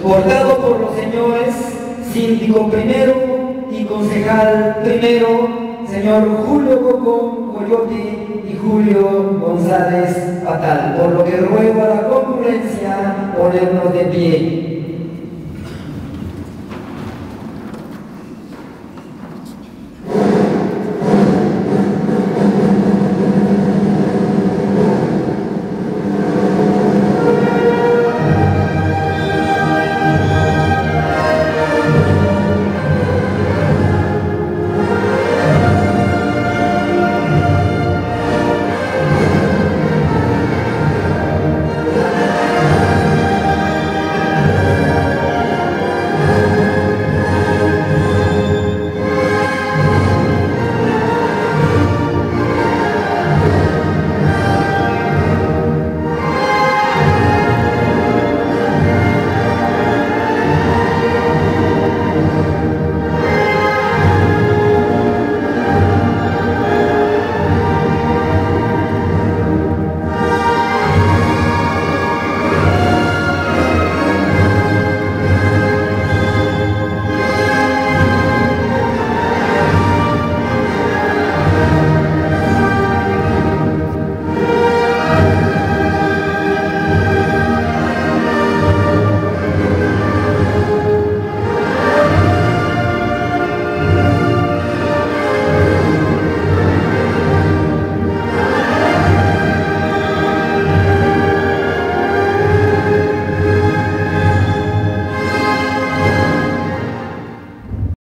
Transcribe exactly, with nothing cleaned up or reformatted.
votado por los señores síndico primero y concejal primero, señor Julio Cocón Coyote y Julio González Patal, por lo que ruego a la concurrencia ponernos de pie.